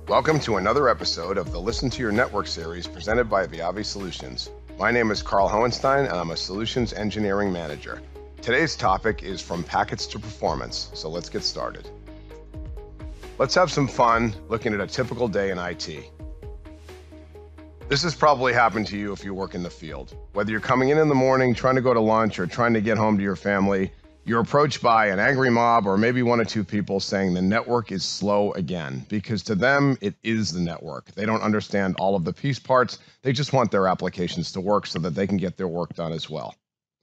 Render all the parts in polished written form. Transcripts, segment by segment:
Welcome to another episode of the Listen to Your Network series presented by Viavi Solutions. My name is Carl Hohenstein and I'm a Solutions Engineering Manager. Today's topic is From Packets to Performance, so let's get started. Let's have some fun looking at a typical day in IT. This has probably happened to you if you work in the field. Whether you're coming in the morning, trying to go to lunch, or trying to get home to your family, you're approached by an angry mob or maybe one or two people saying the network is slow again, because to them, it is the network. They don't understand all of the piece parts. They just want their applications to work so that they can get their work done as well.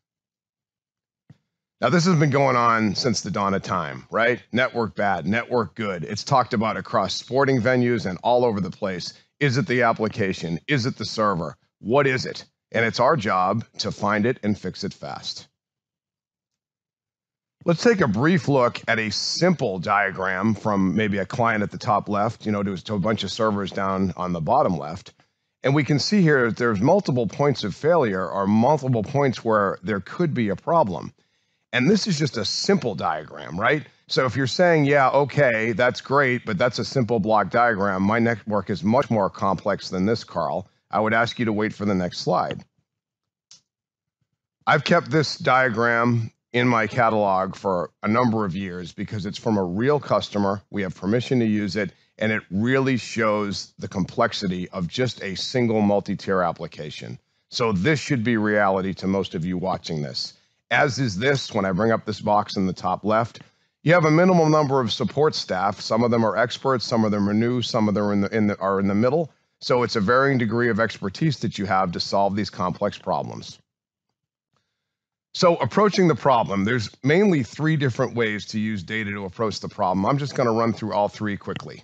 Now, this has been going on since the dawn of time, right? Network bad, network good. It's talked about across sporting venues and all over the place. Is it the application? Is it the server? What is it? And it's our job to find it and fix it fast. Let's take a brief look at a simple diagram from maybe a client at the top left, to a bunch of servers down on the bottom left. And we can see here that there's multiple points of failure or multiple points where there could be a problem. And this is just a simple diagram, right? So if you're saying, yeah, okay, that's great, but that's a simple block diagram, my network is much more complex than this, Carl, I would ask you to wait for the next slide. I've kept this diagram in my catalog for a number of years because it's from a real customer. We have permission to use it, and it really shows the complexity of just a single multi-tier application. So this should be reality to most of you watching this. As is this, when I bring up this box in the top left, you have a minimum number of support staff. Some of them are experts, some of them are new, some of them are in the middle. So it's a varying degree of expertise that you have to solve these complex problems. So approaching the problem, there's mainly three different ways to use data to approach the problem. I'm just going to run through all three quickly.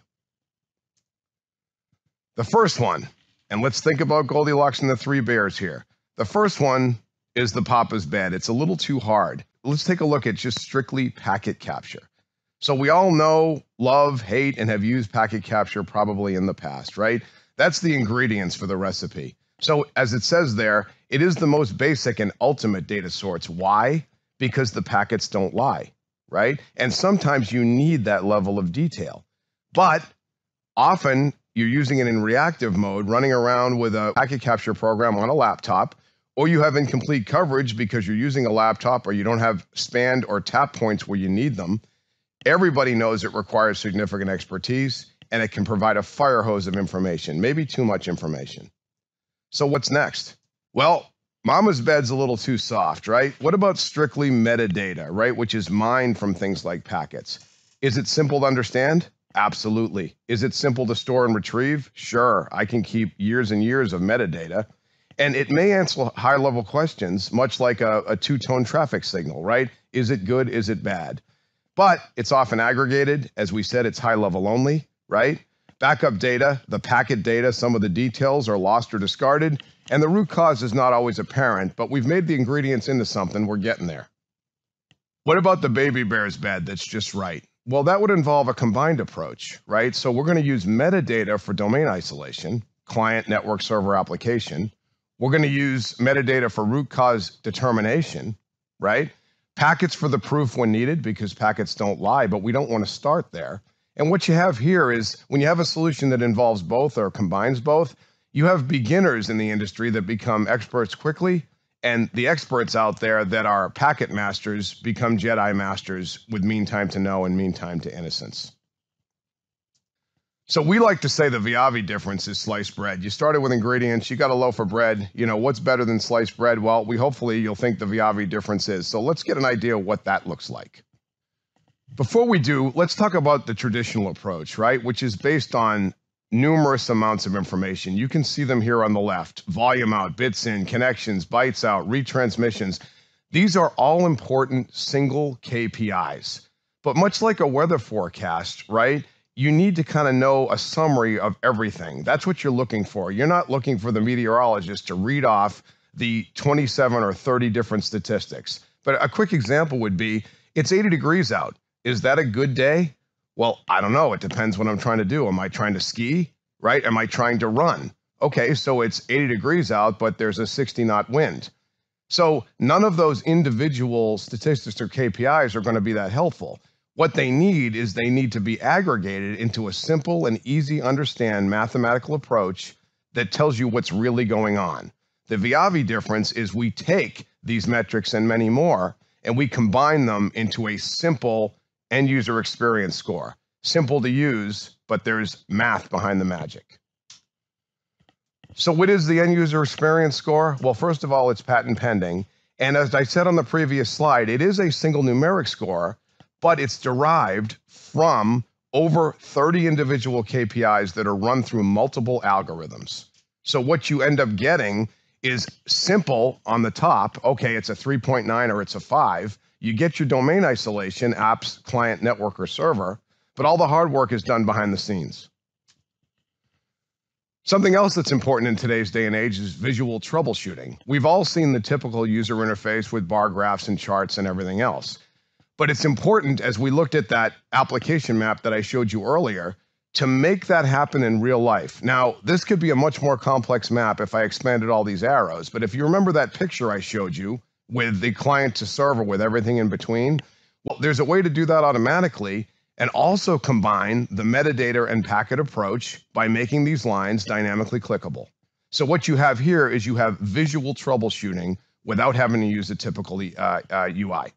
The first one, and let's think about Goldilocks and the three bears here. The first one is the Papa's bed. It's a little too hard. Let's take a look at just strictly packet capture. So we all know, love, hate, and have used packet capture probably in the past, right? That's the ingredients for the recipe. So as it says there, it is the most basic and ultimate data source. Why? Because the packets don't lie, right? And sometimes you need that level of detail. But often you're using it in reactive mode, running around with a packet capture program on a laptop, or you have incomplete coverage because you're using a laptop or you don't have span or tap points where you need them. Everybody knows it requires significant expertise, and it can provide a fire hose of information, maybe too much information. So what's next? Well, Mama's bed's a little too soft, right? What about strictly metadata, right? Which is mined from things like packets. Is it simple to understand? Absolutely. Is it simple to store and retrieve? Sure. I can keep years and years of metadata. And it may answer high-level questions, much like a two-tone traffic signal, right? Is it good? Is it bad? But it's often aggregated. As we said, it's high-level only, right? Backup data, the packet data, some of the details are lost or discarded, and the root cause is not always apparent, but we've made the ingredients into something. We're getting there. What about the baby bear's bed that's just right? Well, that would involve a combined approach, right? So we're going to use metadata for domain isolation, client, network, server, application. We're going to use metadata for root cause determination, right? Packets for the proof when needed, because packets don't lie, but we don't want to start there. And what you have here is when you have a solution that involves both or combines both, you have beginners in the industry that become experts quickly, and the experts out there that are packet masters become Jedi masters with mean time to know and mean time to innocence. So we like to say the Viavi difference is sliced bread. You started with ingredients, you got a loaf of bread. What's better than sliced bread? Well, hopefully you'll think the Viavi difference is. So let's get an idea of what that looks like. Before we do, let's talk about the traditional approach, right? Which is based on numerous amounts of information. You can see them here on the left. Volume out, bits in, connections, bytes out, retransmissions. These are all important single KPIs. But much like a weather forecast, right? You need to kind of know a summary of everything. That's what you're looking for. You're not looking for the meteorologist to read off the 27 or 30 different statistics. But a quick example would be, it's 80 degrees out. Is that a good day? Well, I don't know. It depends what I'm trying to do. Am I trying to ski, right? Am I trying to run? Okay, so it's 80 degrees out, but there's a 60-knot wind. So none of those individual statistics or KPIs are going to be that helpful. What they need is they need to be aggregated into a simple and easy understand mathematical approach that tells you what's really going on. The Viavi difference is we take these metrics and many more, and we combine them into a simple end user experience score. Simple to use, but there's math behind the magic. So what is the end user experience score? Well, first of all, it's patent pending. And as I said on the previous slide, it is a single numeric score, but it's derived from over 30 individual KPIs that are run through multiple algorithms. So what you end up getting is simple on the top. Okay, it's a 3.9 or it's a 5. You get your domain isolation, apps, client, network, or server, but all the hard work is done behind the scenes. Something else that's important in today's day and age is visual troubleshooting. We've all seen the typical user interface with bar graphs and charts and everything else. But it's important, as we looked at that application map that I showed you earlier, to make that happen in real life. Now, this could be a much more complex map if I expanded all these arrows, but if you remember that picture I showed you with the client to server with everything in between, well, there's a way to do that automatically and also combine the metadata and packet approach by making these lines dynamically clickable. So what you have here is you have visual troubleshooting without having to use a typical UI.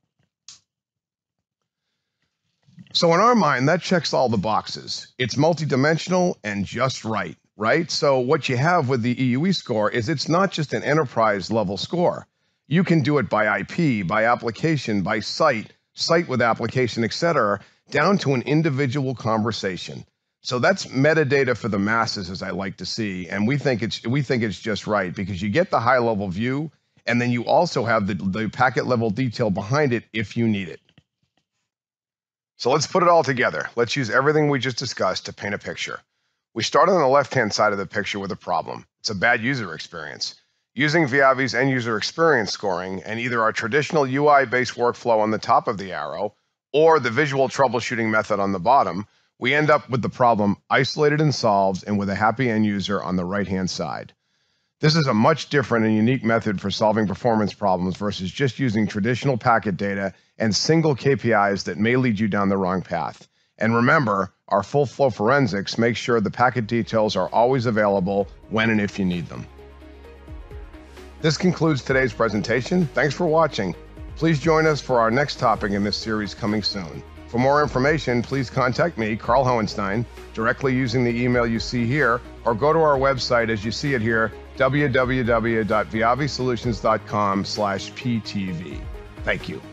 So in our mind, that checks all the boxes. It's multidimensional and just right, right? So what you have with the EUE score is it's not just an enterprise level score. You can do it by IP, by application, by site with application, etc., down to an individual conversation. So that's metadata for the masses, as I like to see, and we think it's just right because you get the high level view, and then you also have the packet level detail behind it if you need it. So let's put it all together. Let's use everything we just discussed to paint a picture. We started on the left-hand side of the picture with a problem. It's a bad user experience. Using Viavi's end user experience scoring and either our traditional UI-based workflow on the top of the arrow or the visual troubleshooting method on the bottom, we end up with the problem isolated and solved and with a happy end user on the right-hand side. This is a much different and unique method for solving performance problems versus just using traditional packet data and single KPIs that may lead you down the wrong path. And remember, our full flow forensics makes sure the packet details are always available when and if you need them. This concludes today's presentation. Thanks for watching. Please join us for our next topic in this series coming soon. For more information, please contact me, Carl Hohenstein, directly using the email you see here, or go to our website as you see it here, www.viavisolutions.com/PTV. Thank you.